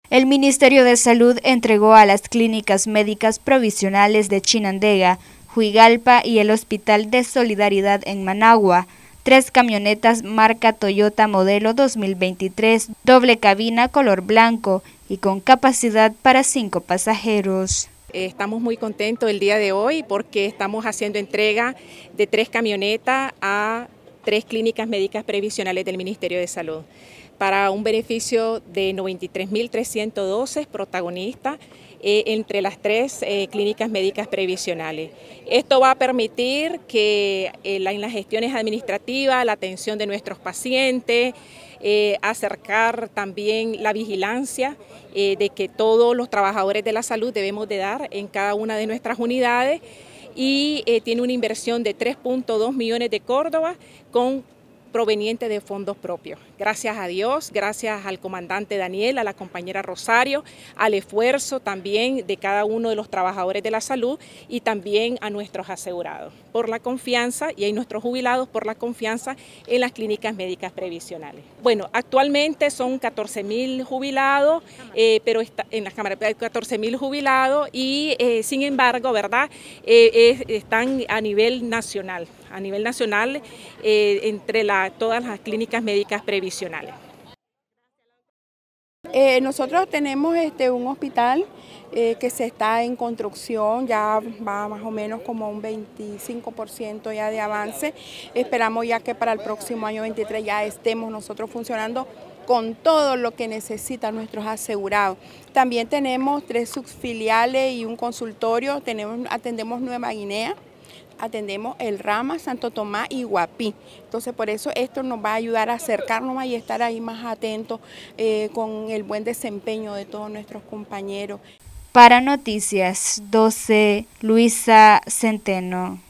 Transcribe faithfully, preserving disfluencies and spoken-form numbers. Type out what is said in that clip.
El Ministerio de Salud entregó a las clínicas médicas provisionales de Chinandega, Juigalpa y el Hospital de Solidaridad en Managua tres camionetas marca Toyota modelo dos mil veintitrés, doble cabina color blanco y con capacidad para cinco pasajeros. Estamos muy contentos el día de hoy porque estamos haciendo entrega de tres camionetas a tres clínicas médicas previsionales del Ministerio de Salud para un beneficio de noventa y tres mil trescientos doce protagonistas eh, entre las tres eh, clínicas médicas previsionales. Esto va a permitir que eh, la, en las gestiones administrativas, la atención de nuestros pacientes, eh, acercar también la vigilancia eh, de que todos los trabajadores de la salud debemos de dar en cada una de nuestras unidades y eh, tiene una inversión de tres punto dos millones de Córdoba con proveniente de fondos propios. Gracias a Dios, gracias al comandante Daniel, a la compañera Rosario, al esfuerzo también de cada uno de los trabajadores de la salud y también a nuestros asegurados por la confianza y a nuestros jubilados por la confianza en las clínicas médicas previsionales. Bueno, actualmente son catorce mil jubilados, eh, pero está, en las cámaras hay catorce mil jubilados y eh, sin embargo, ¿verdad? Eh, eh, están a nivel nacional, a nivel nacional eh, entre la, todas las clínicas médicas previsionales. Eh, nosotros tenemos este, un hospital eh, que se está en construcción, ya va más o menos como un veinticinco por ciento ya de avance. Esperamos ya que para el próximo año veintitrés ya estemos nosotros funcionando con todo lo que necesitan nuestros asegurados. También tenemos tres subfiliales y un consultorio, tenemos, atendemos Nueva Guinea, atendemos el Rama, Santo Tomás y Guapí. Entonces por eso esto nos va a ayudar a acercarnos más y estar ahí más atentos eh, con el buen desempeño de todos nuestros compañeros. Para Noticias doce, Luisa Centeno.